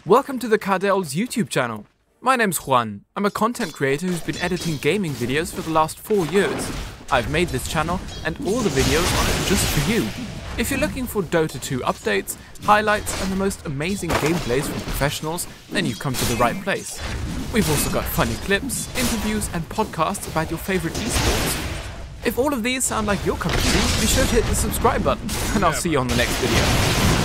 Welcome to the Cardel's YouTube channel. My name's Juan. I'm a content creator who's been editing gaming videos for the last 4 years. I've made this channel and all the videos on it just for you. If you're looking for Dota 2 updates, highlights and the most amazing gameplays from professionals, then you've come to the right place. We've also got funny clips, interviews and podcasts about your favorite esports. If all of these sound like your cup of tea, be sure to hit the subscribe button and I'll see you on the next video.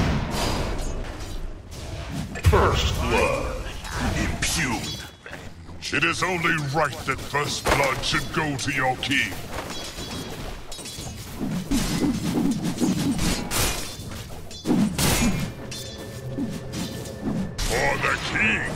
First blood. Impugned. It is only right that first blood should go to your king. For the king.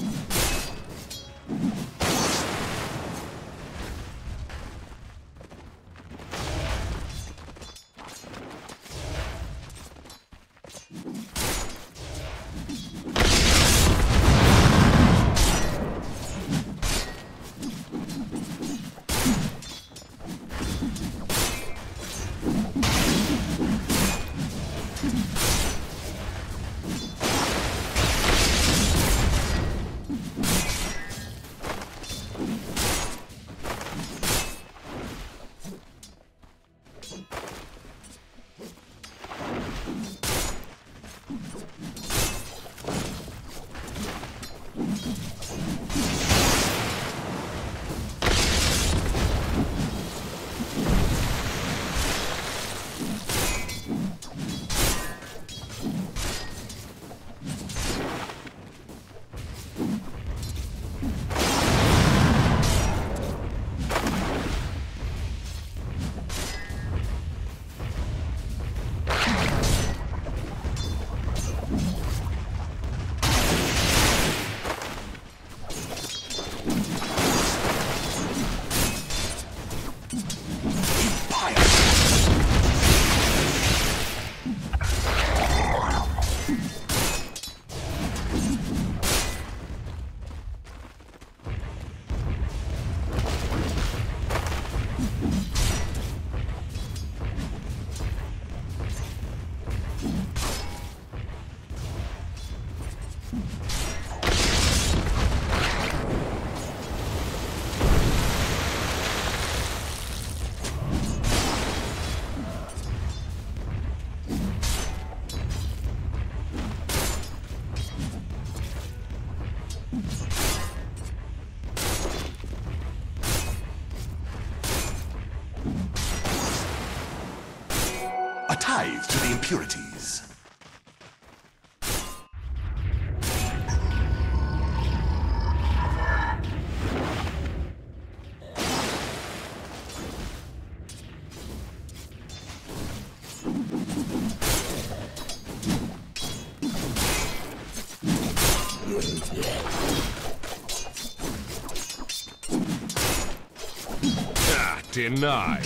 A tithe to the impurities. Denied.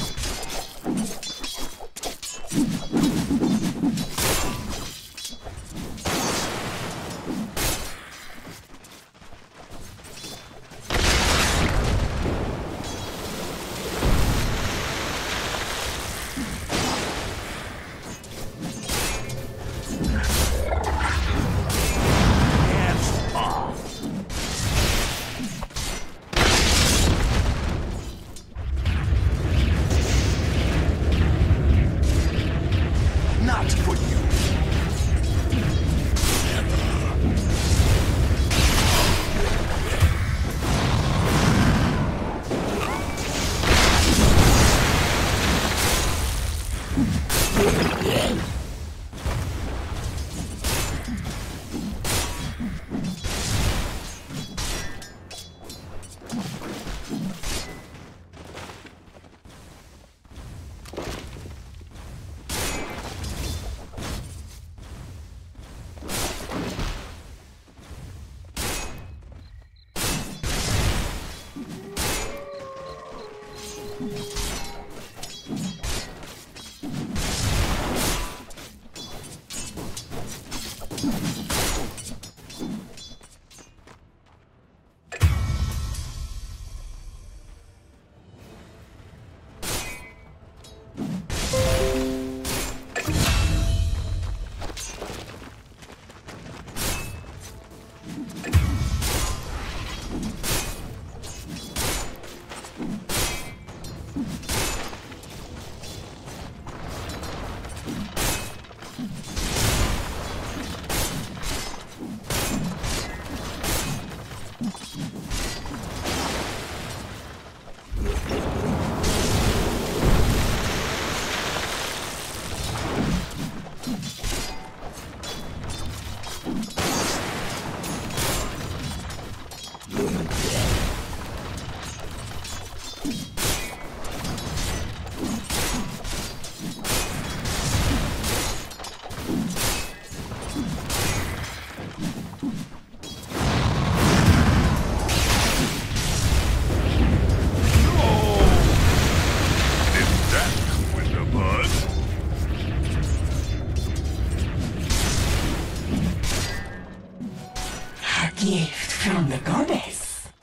Gift from the goddess.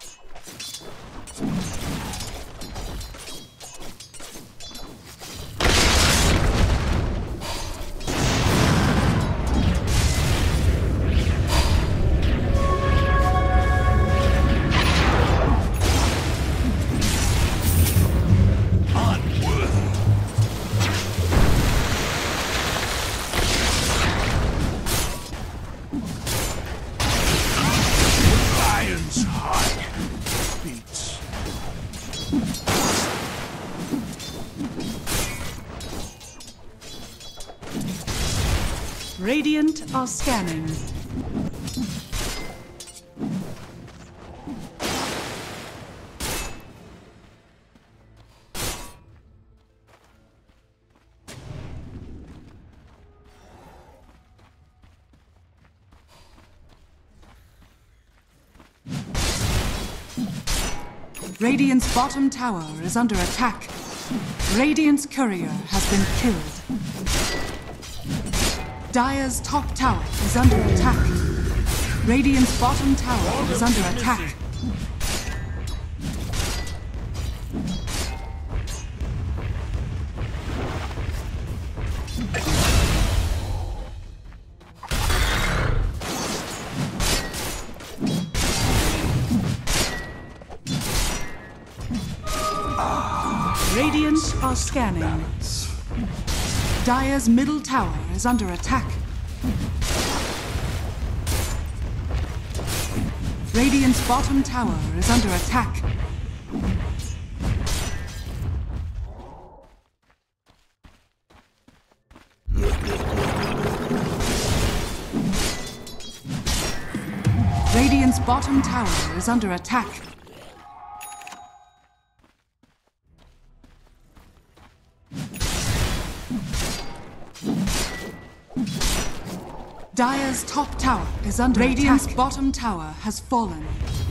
Radiant are scanning. Radiant's bottom tower is under attack. Radiant's courier has been killed. Dire's top tower is under attack. Radiant's bottom tower is under attack. Radiant are scanning. Dire's middle tower is under attack. Radiant's bottom tower is under attack. Radiant's bottom tower is under attack. Dire's top tower is under attack. Radiant's bottom tower has fallen.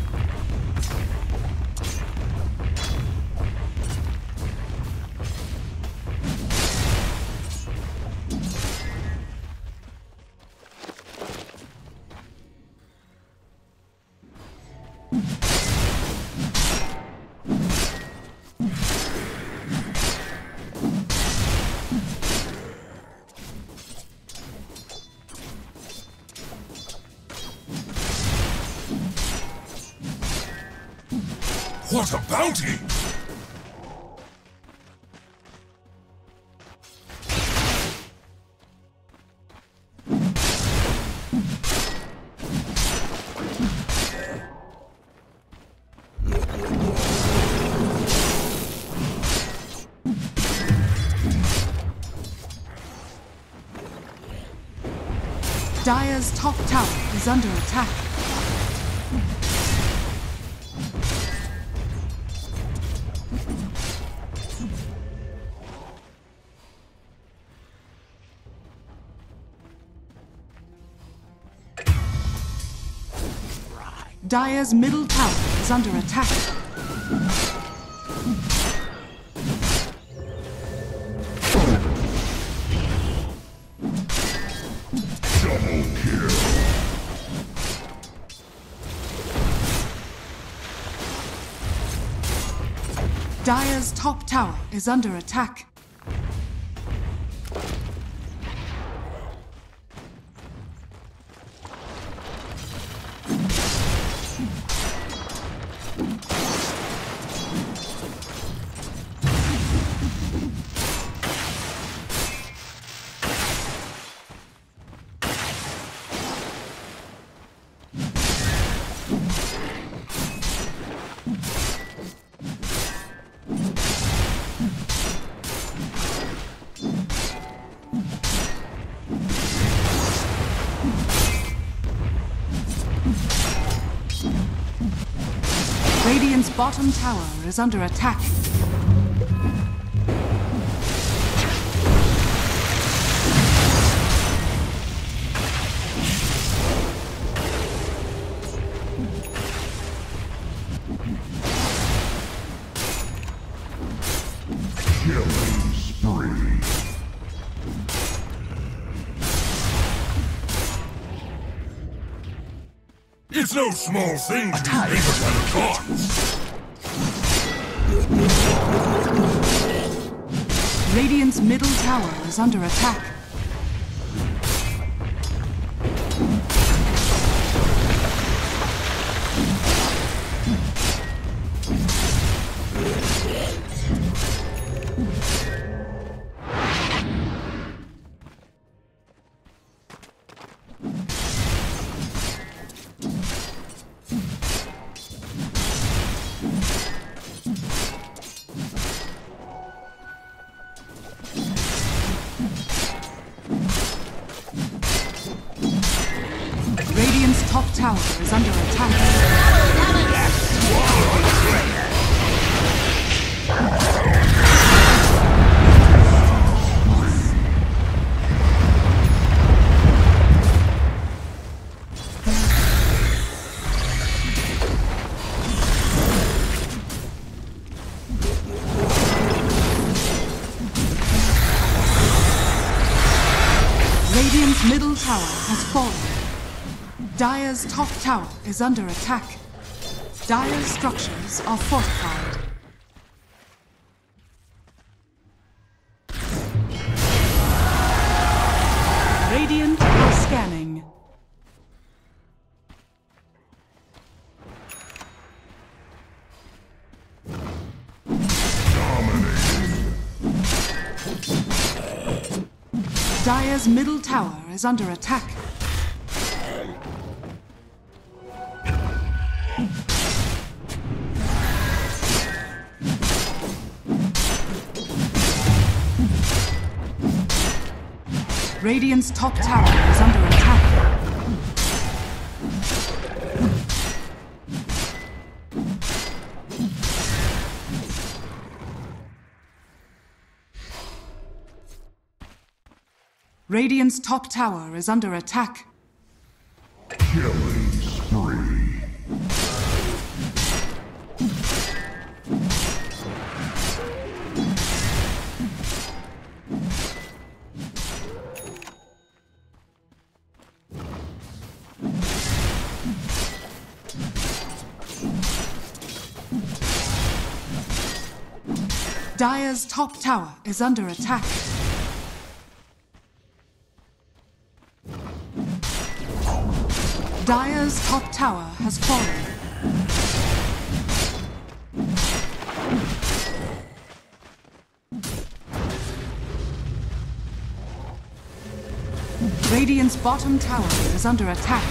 What a bounty! Dire's top tower is under attack. Dire's middle tower is under attack. Double kill. Dire's top tower is under attack. bottom tower is under attack. Killing spree. It's no small thing to be able to gods. Radiant's middle tower is under attack. Radiant's top tower is under attack. Radiant's middle tower has fallen. Dire's top tower is under attack. Dire's structures are fortified. Radiant are scanning. Dire's middle tower is under attack. Radiant's top tower is under attack. Radiant's top tower is under attack. Killing spree. Dire's top tower is under attack. Dire's top tower has fallen. Radiant's bottom tower is under attack.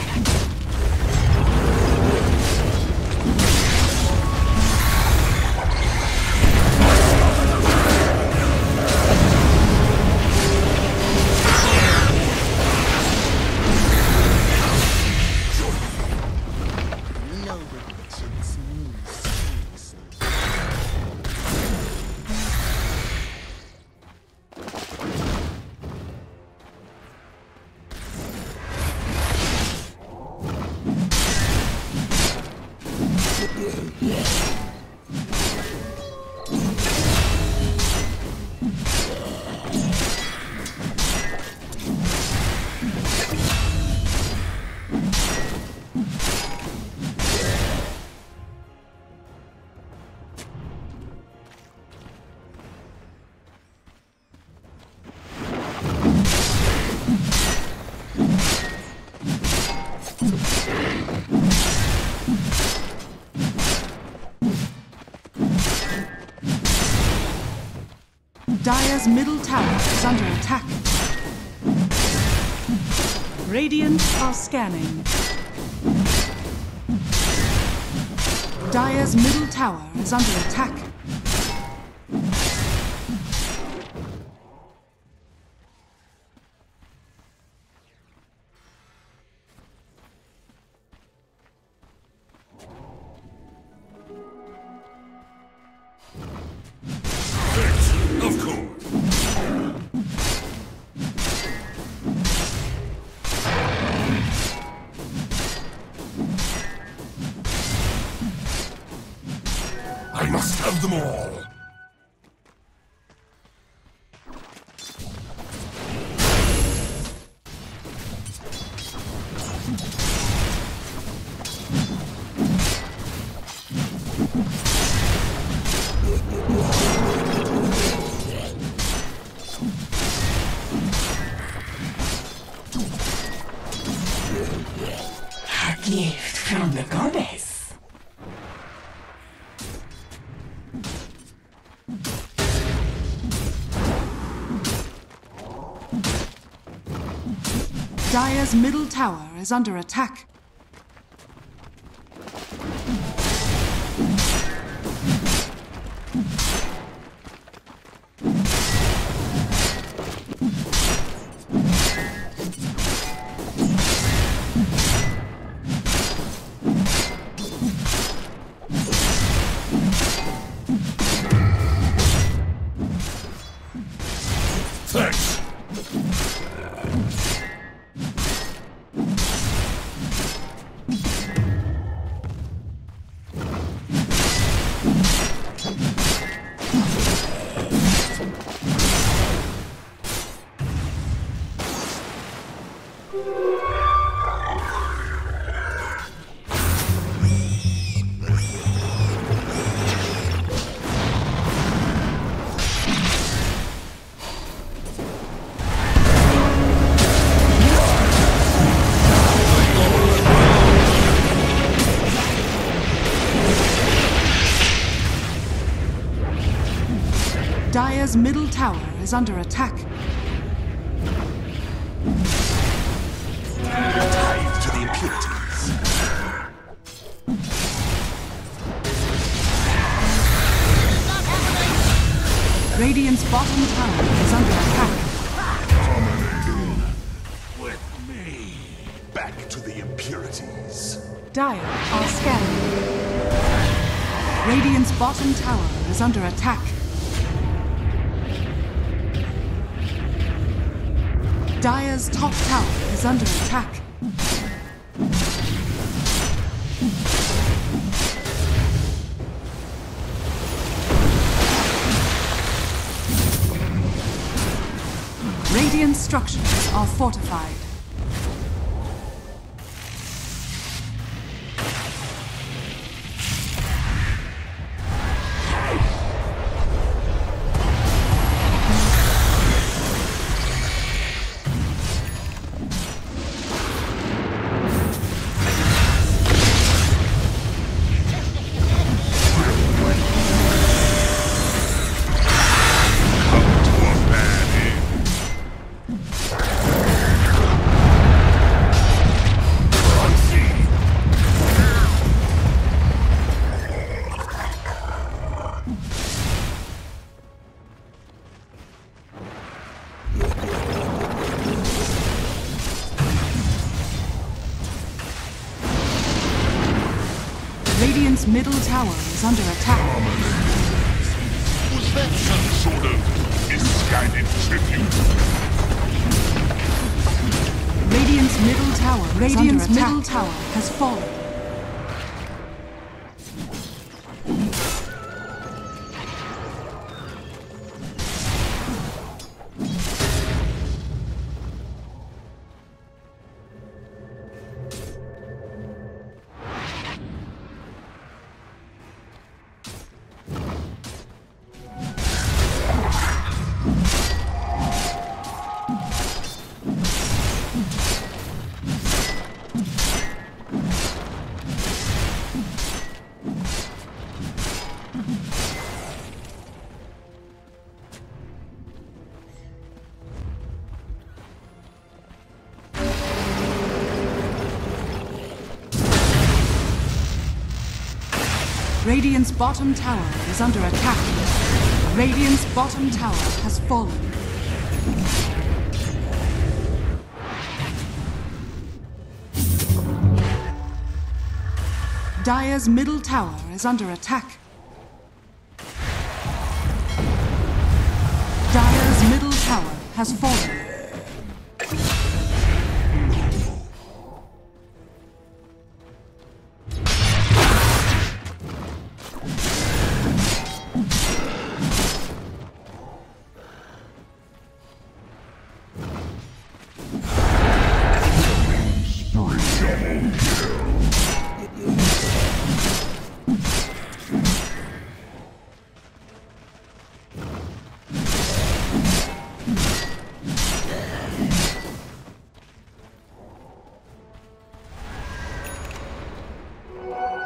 Dire's middle tower is under attack. Radiant are scanning. Dire's middle tower is under attack. Last of them all. A gift from the goddess. Dire's middle tower is under attack. Thanks. Dire's middle tower is under attack. Tithe to the impurities. Radiant's bottom tower is under attack. With me. Back to the impurities. Dire are scanning. Radiant's bottom tower is under attack. Dire's top tower is under attack. Radiant structures are fortified. Radiant's middle tower is under attack. Was that some sort of misguided tribute? Radiant's middle tower has fallen. Radiant's bottom tower is under attack. Radiant's bottom tower has fallen. Dire's middle tower is under attack. Dire's middle tower has fallen.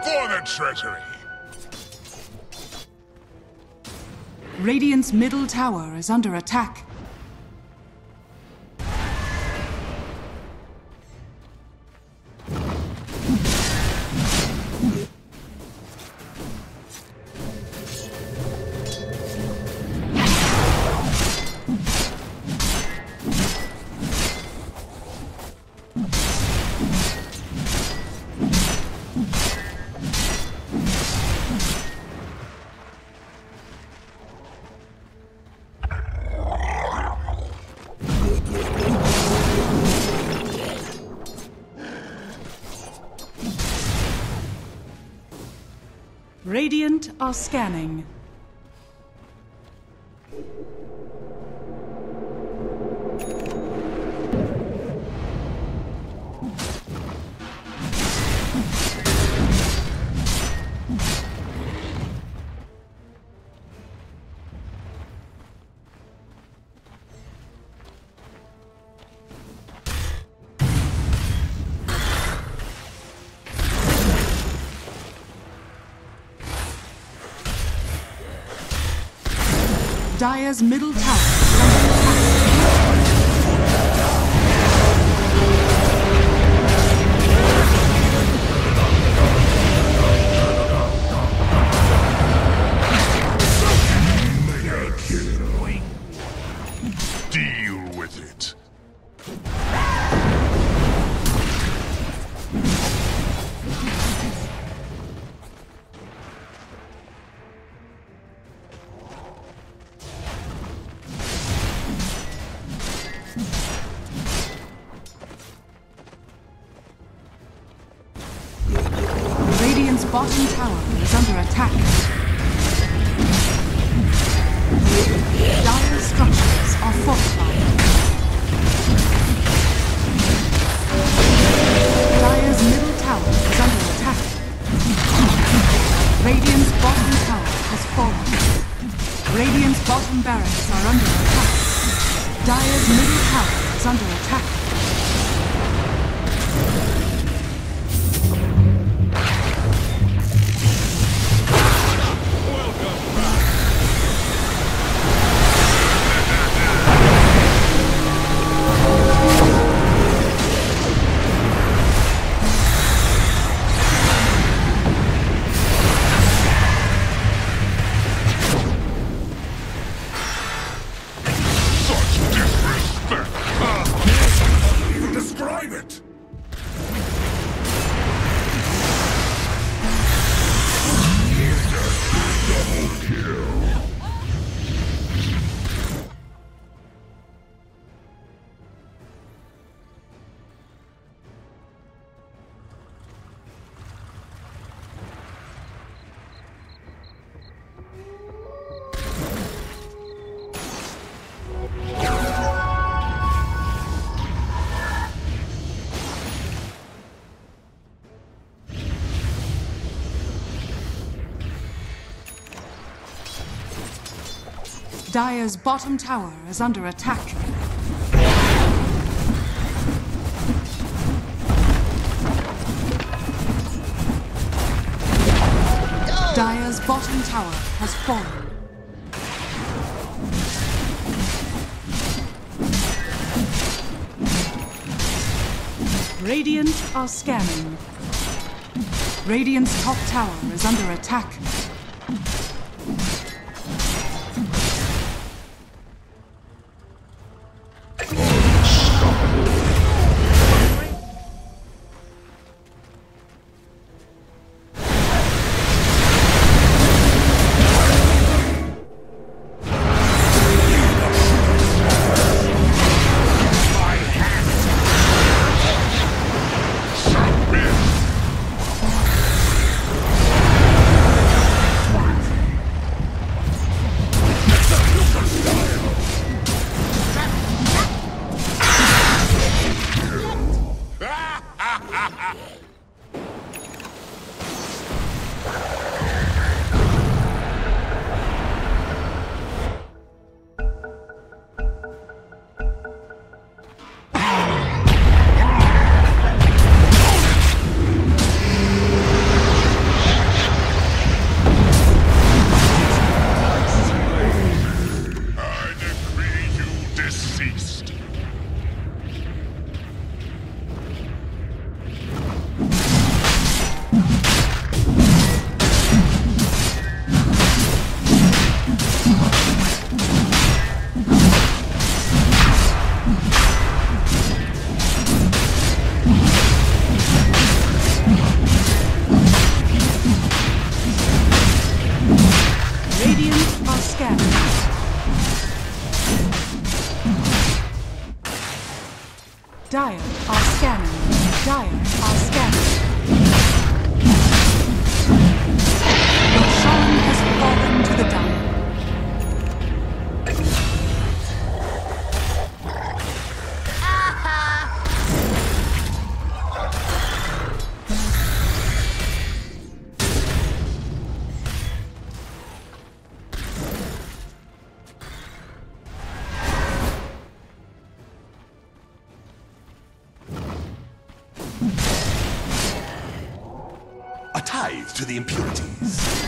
For the treasury! Radiant's middle tower is under attack. Radiant are scanning. Dire's middle tower is under attack. Deal with it. Radiant's bottom tower is under attack. Dire's structures are fortified. Dire's middle tower is under attack. Radiant's bottom tower has fallen. Radiant's bottom barracks are under attack. Dire's middle tower is under attack. Describe it! Double kill. Dire's bottom tower is under attack. Dire's bottom tower has fallen. Radiant are scanning. Radiant's top tower is under attack. Dire are scattered. Roshan has fallen to the Dire. A tithe to the impurities.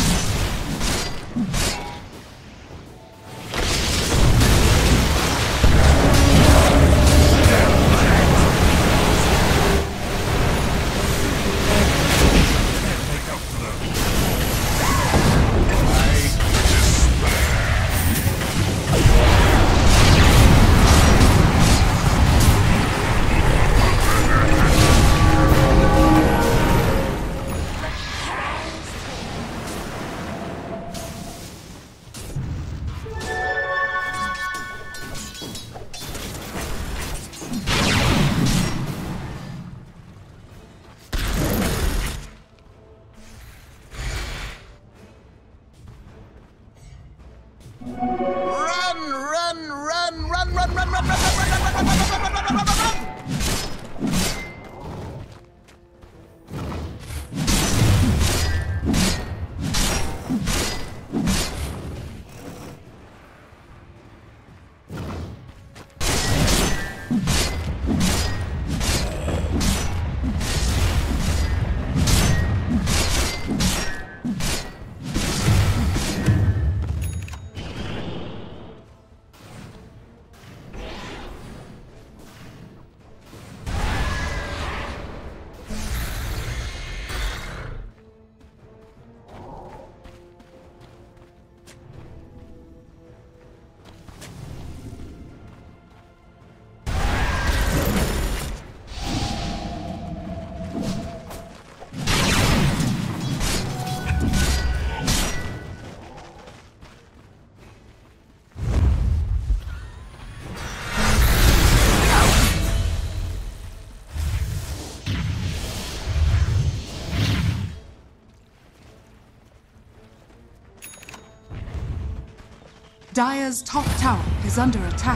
Dire's top tower is under attack.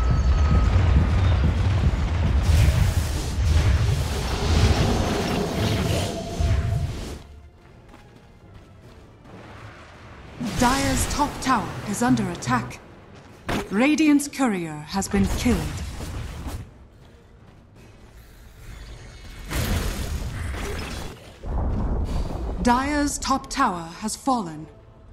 Dire's top tower is under attack. Radiant's courier has been killed. Dire's top tower has fallen.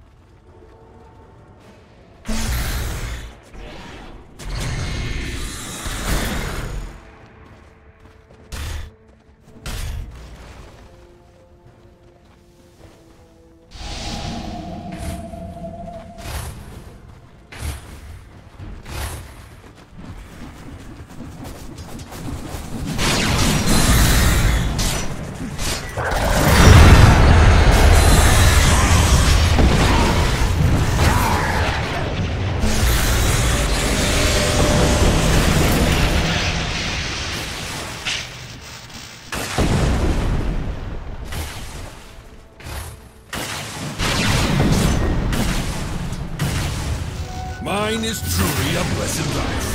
Mine is truly a blessed life.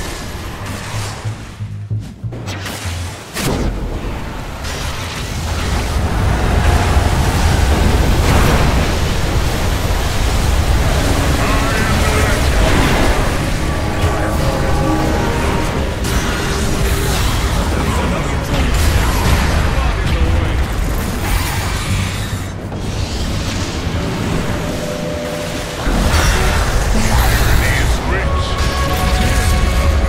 He is rich.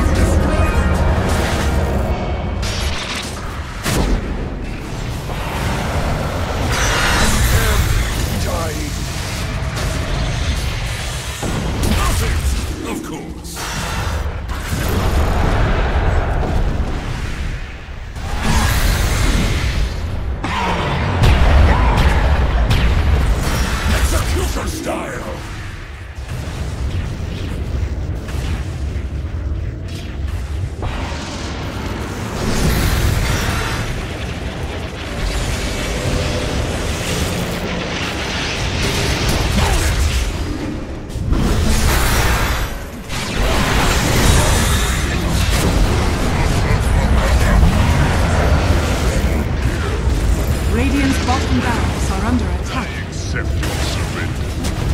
bottom barracks are under attack. Accept your surrender.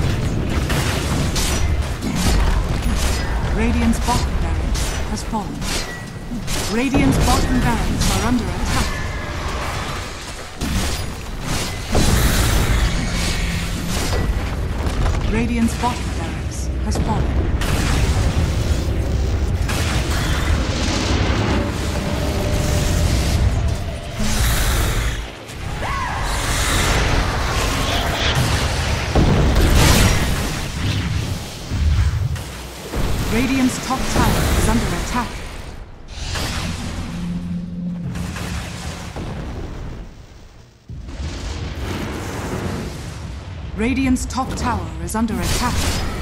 Radiant's bottom barracks has fallen. Radiant's bottom barracks are under attack. Radiant's bottom barracks has fallen. Radiant's top tower is under attack. Radiant's top tower is under attack.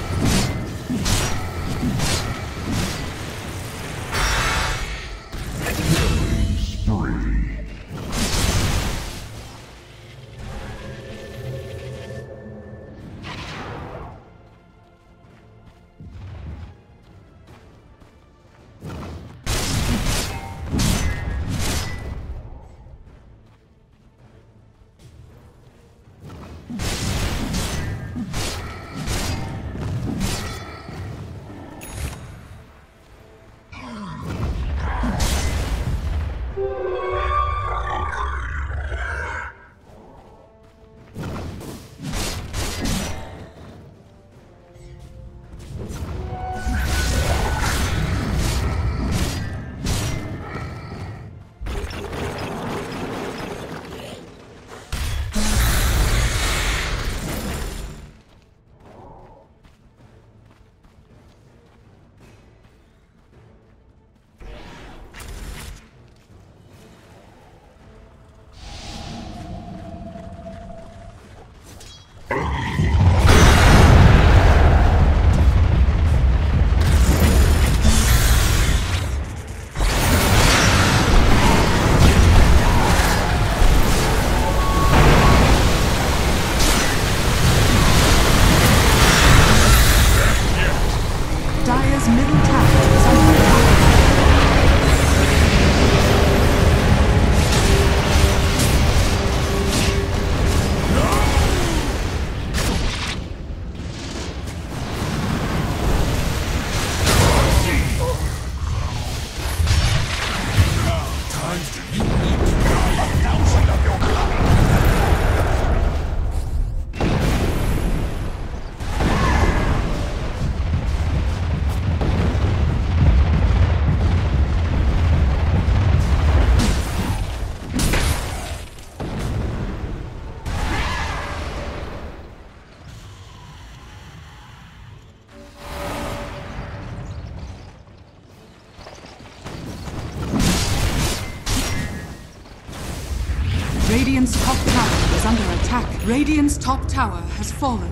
Radiant's top tower is under attack. Radiant's top tower has fallen.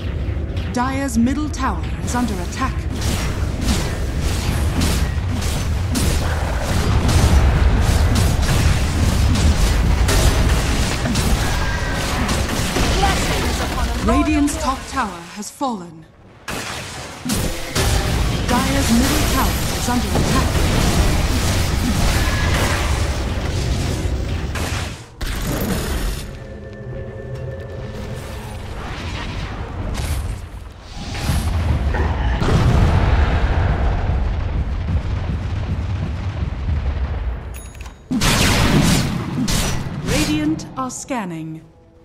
Dire's middle tower is under attack. Radiant's top tower has fallen. Dire's middle tower is under attack. Radiant are scanning.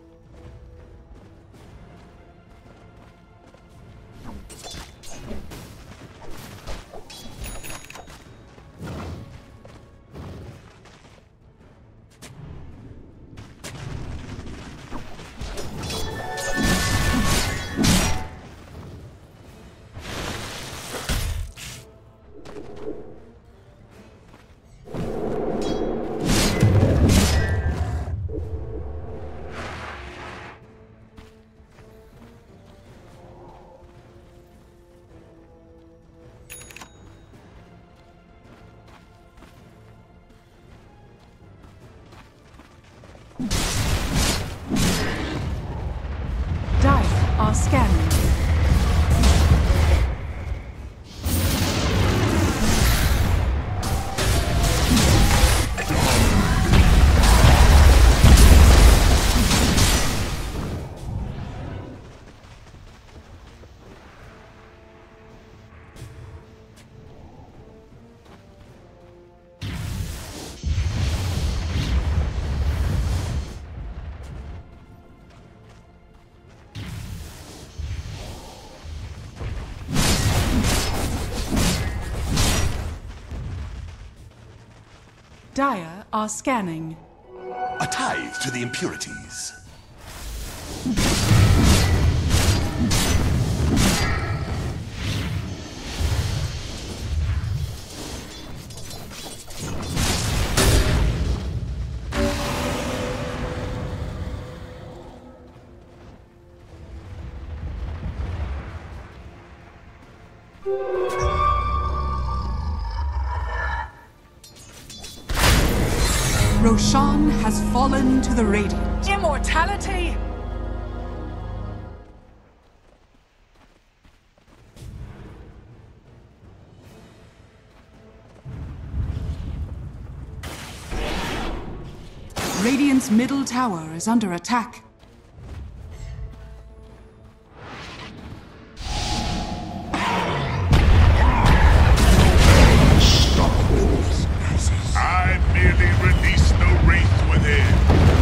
Dire are scanning. Dire are scanning. A tithe to the impurities. Roshan has fallen to the Radiant. Immortality! Radiant's middle tower is under attack. I merely release the wraith within.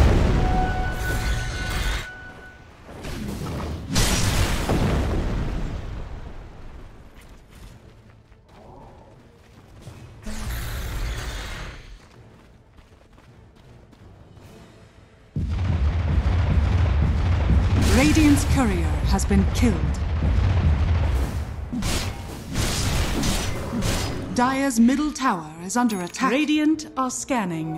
Radiant's courier has been killed. Dire's middle tower is under attack. Radiant are scanning.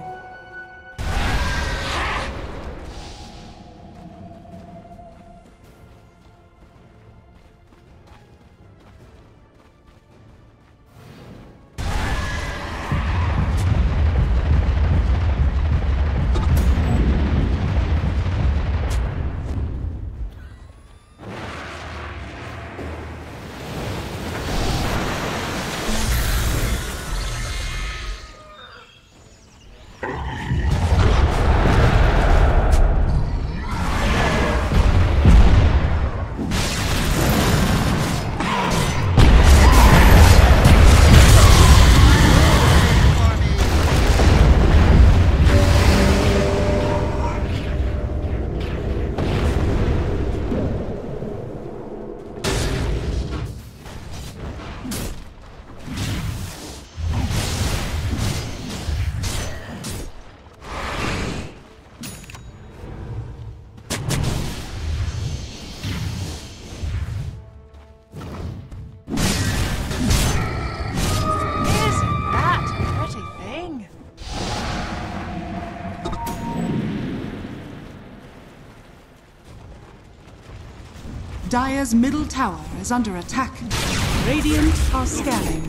Dire's middle tower is under attack. Radiant are scanning.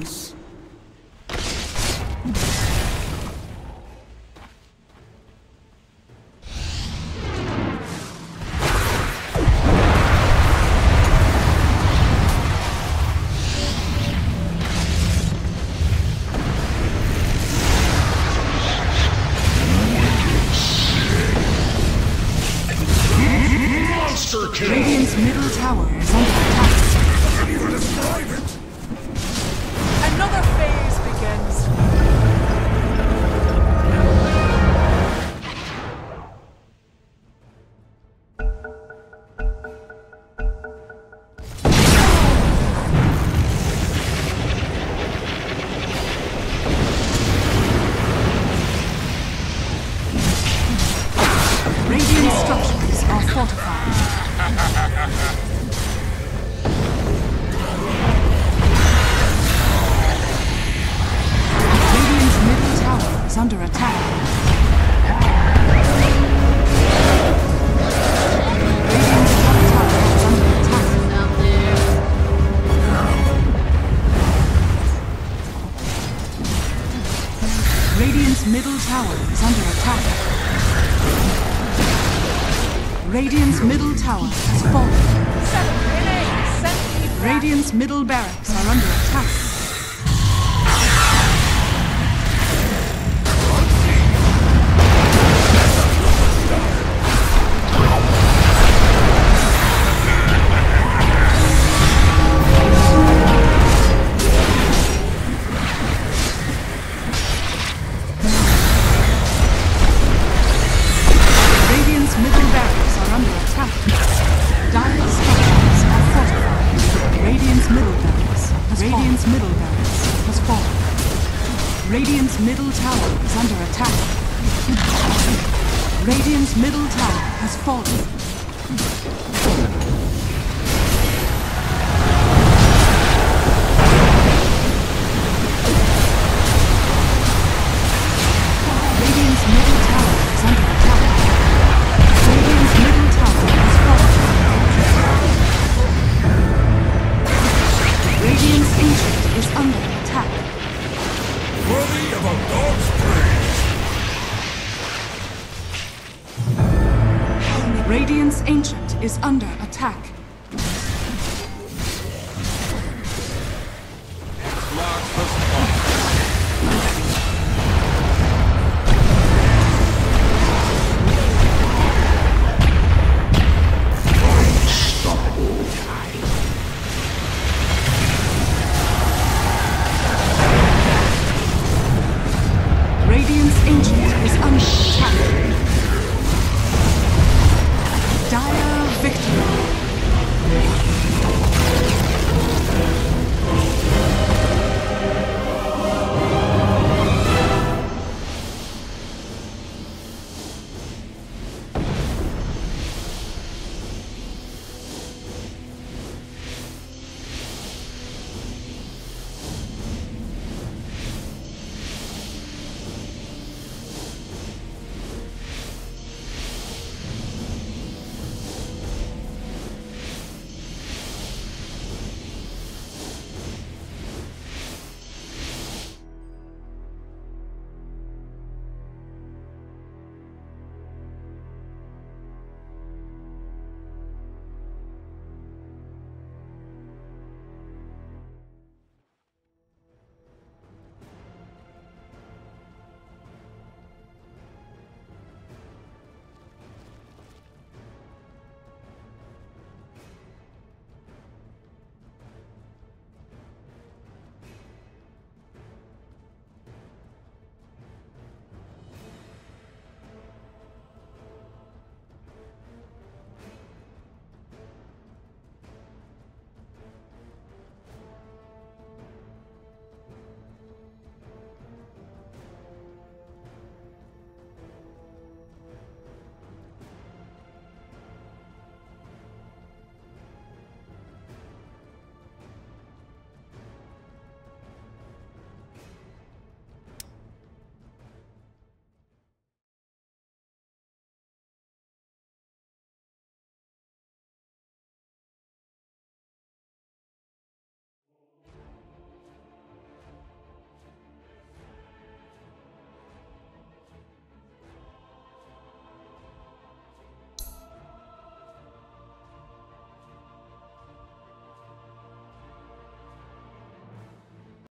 Radiant's middle tower is under attack. Another phase begins. Radiant structures are fortified. Radiant's middle tower is under attack. Radiant's top tower is under attack. Radiant's middle tower is under attack. Radiant's middle tower has fallen. Radiant's middle barracks are under attack. Radiant's middle barracks are under attack. Dire's structures are fortified. Radiant's middle barracks has fallen. Radiant's middle tower is under attack. Radiant's middle tower has fallen. Radiant's middle tower is under attack. Radiant's middle tower has fallen. Radiant's ancient is under attack. Worthy of a dog's praise. Radiant's ancient is under attack.